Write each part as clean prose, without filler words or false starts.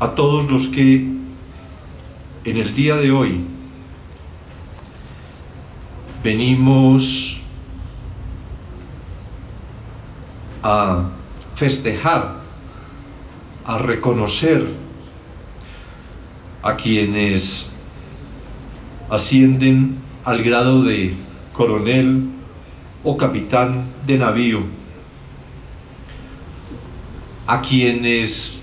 a todos los que en el día de hoy venimos a festejar, a reconocer a quienes ascienden al grado de coronel o capitán de navío, a quienes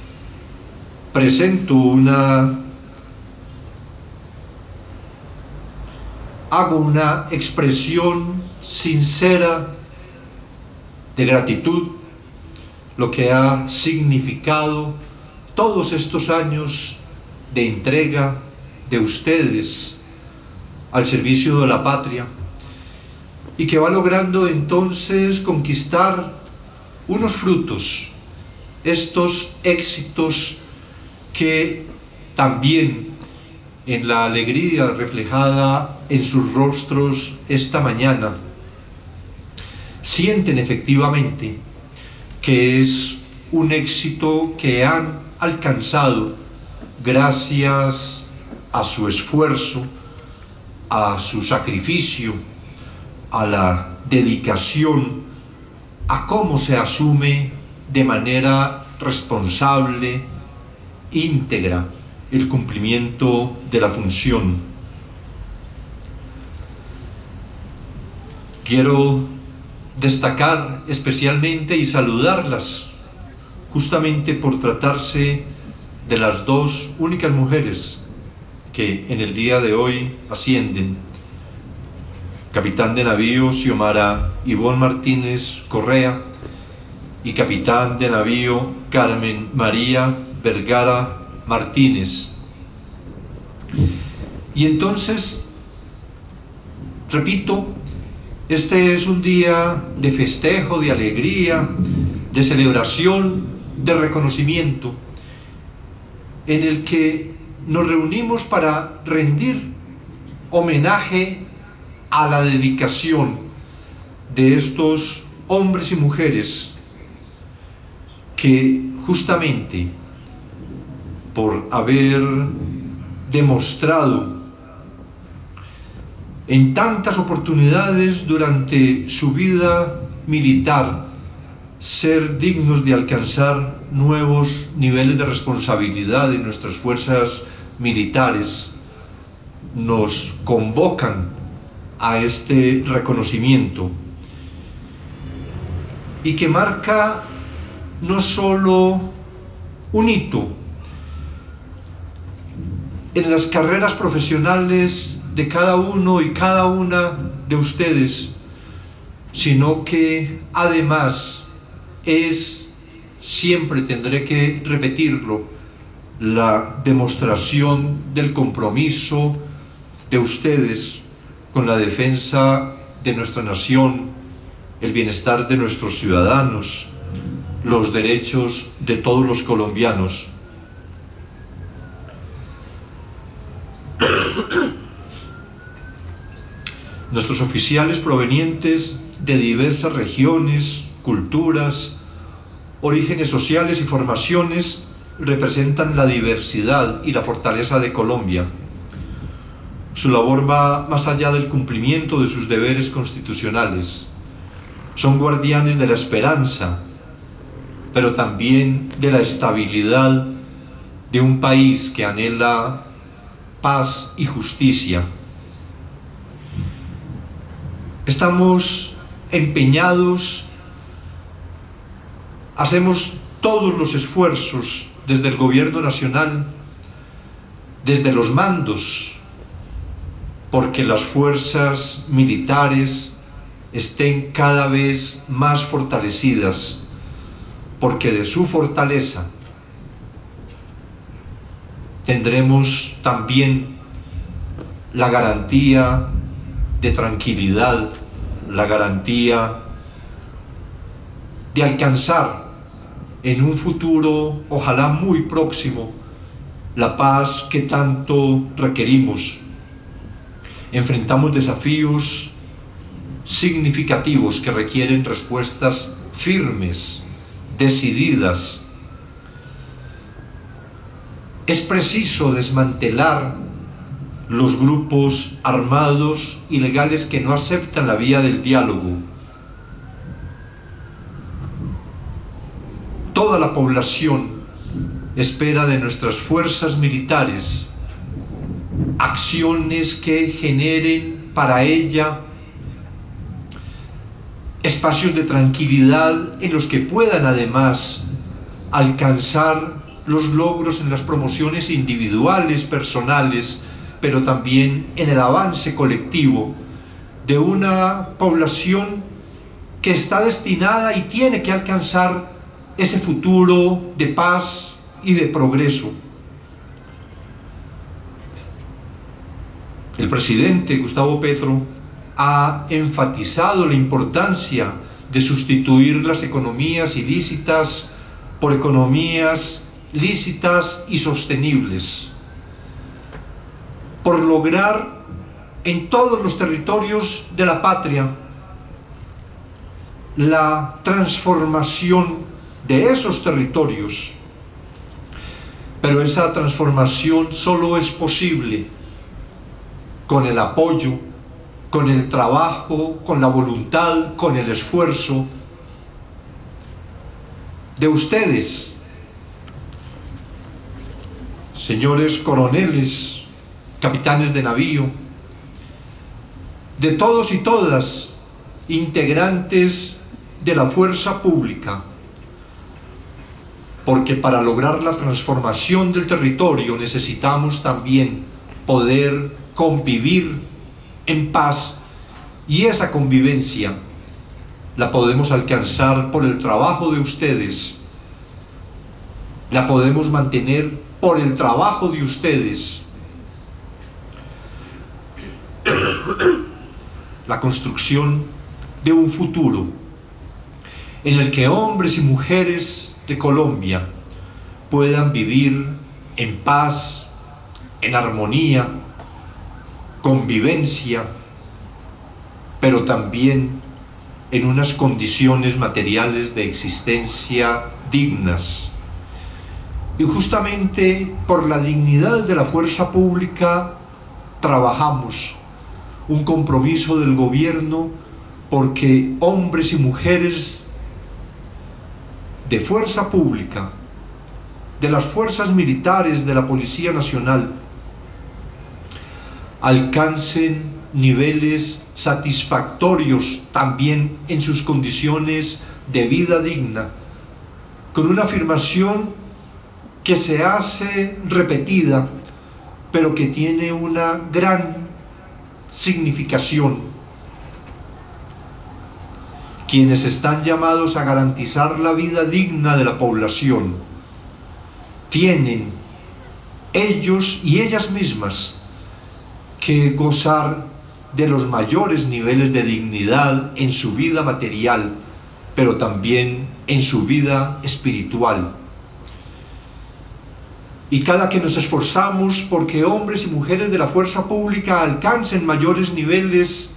hago una expresión sincera de gratitud, lo que ha significado todos estos años de entrega de ustedes al servicio de la patria, y que va logrando entonces conquistar unos frutos, estos éxitos que también en la alegría reflejada en sus rostros esta mañana sienten efectivamente que es un éxito que han alcanzado gracias a su esfuerzo, a su sacrificio, a la dedicación, a cómo se asume de manera responsable, íntegra, el cumplimiento de la función. Quiero destacar especialmente y saludarlas, justamente por tratarse de las dos únicas mujeres que en el día de hoy ascienden: capitán de navío Xiomara Ivonne Martínez Correa y capitán de navío Carmen María Vergara Martínez. Y entonces, repito, este es un día de festejo, de alegría, de celebración, de reconocimiento, en el que nos reunimos para rendir homenaje a la dedicación de estos hombres y mujeres que justamente por haber demostrado en tantas oportunidades durante su vida militar ser dignos de alcanzar nuevos niveles de responsabilidad en nuestras fuerzas militares, nos convocan a este reconocimiento, y que marca no solo un hito en las carreras profesionales de cada uno y cada una de ustedes, sino que además es, siempre tendré que repetirlo, la demostración del compromiso de ustedes con la defensa de nuestra nación, el bienestar de nuestros ciudadanos, los derechos de todos los colombianos. Nuestros oficiales provenientes de diversas regiones, culturas, orígenes sociales y formaciones representan la diversidad y la fortaleza de Colombia. Su labor va más allá del cumplimiento de sus deberes constitucionales. Son guardianes de la esperanza, pero también de la estabilidad de un país que anhela paz y justicia. Estamos empeñados, hacemos todos los esfuerzos desde el gobierno nacional, desde los mandos, porque las fuerzas militares estén cada vez más fortalecidas, porque de su fortaleza tendremos también la garantía de tranquilidad, la garantía de alcanzar en un futuro, ojalá muy próximo, la paz que tanto requerimos. Enfrentamos desafíos significativos que requieren respuestas firmes, decididas. Es preciso desmantelar los grupos armados ilegales que no aceptan la vía del diálogo. Toda la población espera de nuestras fuerzas militares acciones que generen para ella espacios de tranquilidad en los que puedan además alcanzar los logros en las promociones individuales, personales, pero también en el avance colectivo de una población que está destinada y tiene que alcanzar ese futuro de paz y de progreso. El presidente Gustavo Petro ha enfatizado la importancia de sustituir las economías ilícitas por economías lícitas y sostenibles, por lograr en todos los territorios de la patria la transformación de esos territorios. Pero esa transformación solo es posible con el apoyo, con el trabajo, con la voluntad, con el esfuerzo de ustedes, señores coroneles, capitanes de navío, de todos y todas integrantes de la fuerza pública, porque para lograr la transformación del territorio necesitamos también poder convivir en paz, y esa convivencia la podemos alcanzar por el trabajo de ustedes, la podemos mantener por el trabajo de ustedes. La construcción de un futuro en el que hombres y mujeres de Colombia puedan vivir en paz, en armonía, convivencia, pero también en unas condiciones materiales de existencia dignas. Y justamente por la dignidad de la fuerza pública trabajamos un compromiso del gobierno porque hombres y mujeres de fuerza pública, de las fuerzas militares, de la Policía Nacional, alcancen niveles satisfactorios también en sus condiciones de vida digna, con una afirmación que se hace repetida, pero que tiene una gran significación. Quienes están llamados a garantizar la vida digna de la población tienen, ellos y ellas mismas, que gozar de los mayores niveles de dignidad en su vida material, pero también en su vida espiritual. Y cada que nos esforzamos porque hombres y mujeres de la fuerza pública alcancen mayores niveles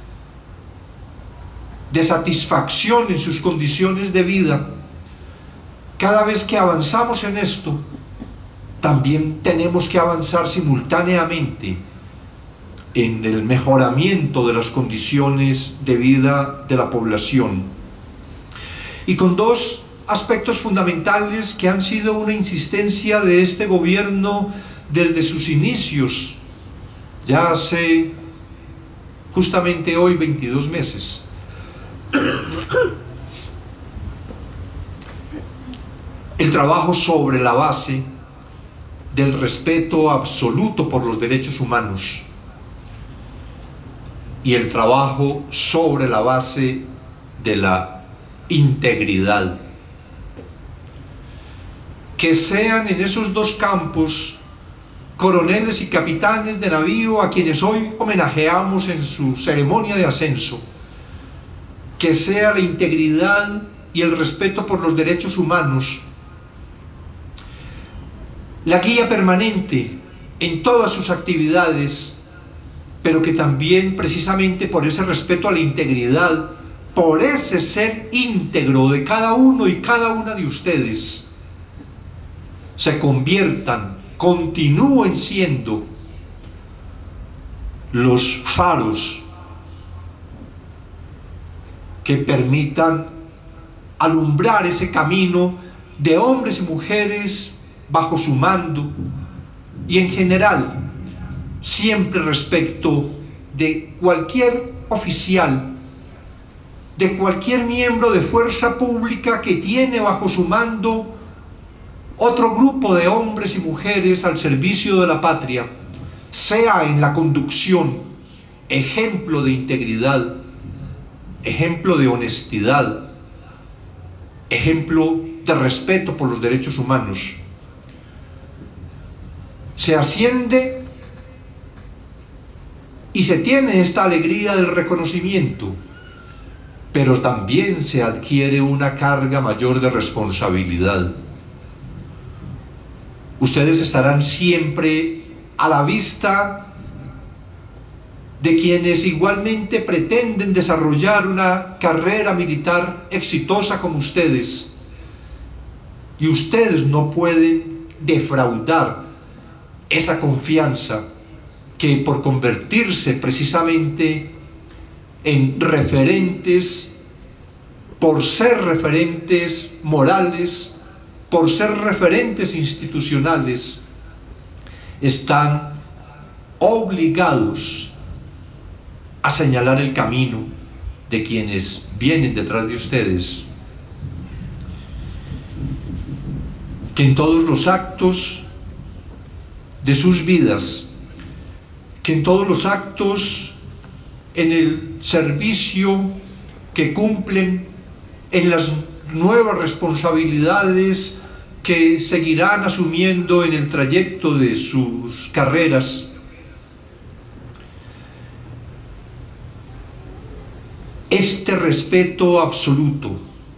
de satisfacción en sus condiciones de vida, cada vez que avanzamos en esto, también tenemos que avanzar simultáneamente en el mejoramiento de las condiciones de vida de la población. Y con dos aspectos fundamentales que han sido una insistencia de este gobierno desde sus inicios, ya hace justamente hoy 22 meses. El trabajo sobre la base del respeto absoluto por los derechos humanos y el trabajo sobre la base de la integridad. Que sean en esos dos campos coroneles y capitanes de navío a quienes hoy homenajeamos en su ceremonia de ascenso, que sea la integridad y el respeto por los derechos humanos la guía permanente en todas sus actividades, pero que también precisamente por ese respeto a la integridad, por ese ser íntegro de cada uno y cada una de ustedes, se conviertan continúen siendo los faros que permitan alumbrar ese camino de hombres y mujeres bajo su mando, y en general siempre respecto de cualquier oficial, de cualquier miembro de fuerza pública que tiene bajo su mando otro grupo de hombres y mujeres al servicio de la patria, sea en la conducción ejemplo de integridad, ejemplo de honestidad, ejemplo de respeto por los derechos humanos. Se asciende y se tiene esta alegría del reconocimiento, pero también se adquiere una carga mayor de responsabilidad. Ustedes estarán siempre a la vista de quienes igualmente pretenden desarrollar una carrera militar exitosa como ustedes, y ustedes no pueden defraudar esa confianza que, por convertirse precisamente en referentes, por ser referentes morales, por ser referentes institucionales, están obligados a señalar el camino de quienes vienen detrás de ustedes. Que en todos los actos de sus vidas, que en todos los actos en el servicio que cumplen, en las nuevas responsabilidades que seguirán asumiendo en el trayecto de sus carreras, este respeto absoluto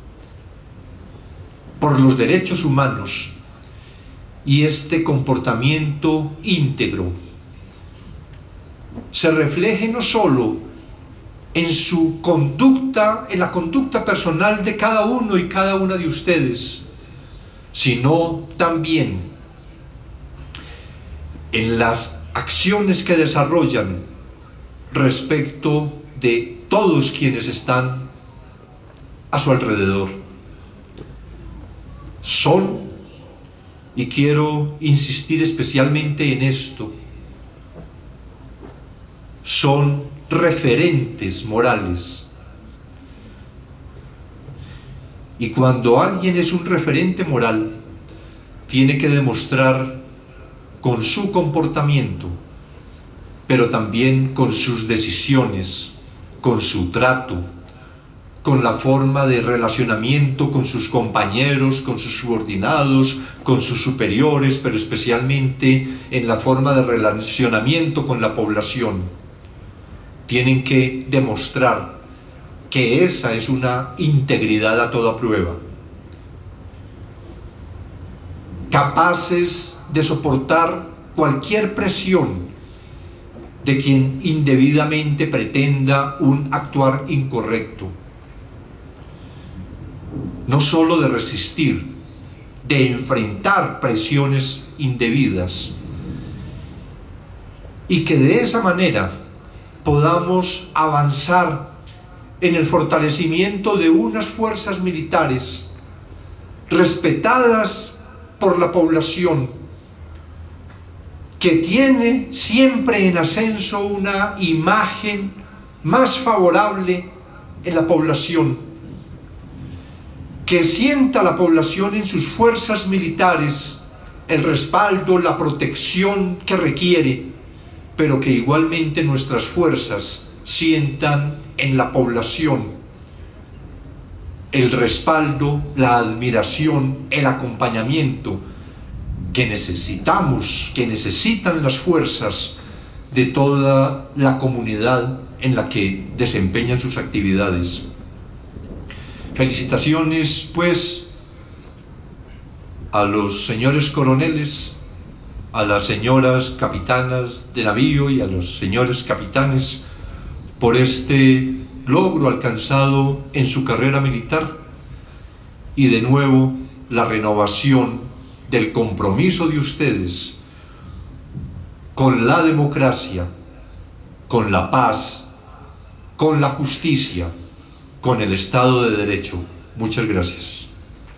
por los derechos humanos y este comportamiento íntegro se refleje no solo en su conducta, en la conducta personal de cada uno y cada una de ustedes, sino también en las acciones que desarrollan respecto de todos quienes están a su alrededor. Son, y quiero insistir especialmente en esto, son referentes morales. Y cuando alguien es un referente moral, tiene que demostrar con su comportamiento, pero también con sus decisiones, con su trato, con la forma de relacionamiento con sus compañeros, con sus subordinados, con sus superiores, pero especialmente en la forma de relacionamiento con la población. Tienen que demostrar que esa es una integridad a toda prueba, capaces de soportar cualquier presión de quien indebidamente pretenda un actuar incorrecto, no solo de resistir, de enfrentar presiones indebidas, y que de esa manera podamos avanzar en el fortalecimiento de unas fuerzas militares respetadas por la población, que tiene siempre en ascenso una imagen más favorable en la población, que sienta la población en sus fuerzas militares el respaldo, la protección que requiere, pero que igualmente nuestras fuerzas sientan en la población el respaldo, la admiración, el acompañamiento que necesitamos, que necesitan las fuerzas de toda la comunidad en la que desempeñan sus actividades. Felicitaciones, pues, a los señores coroneles, a las señoras capitanas de navío y a los señores capitanes por este logro alcanzado en su carrera militar, y de nuevo la renovación del compromiso de ustedes con la democracia, con la paz, con la justicia, con el Estado de Derecho. Muchas gracias.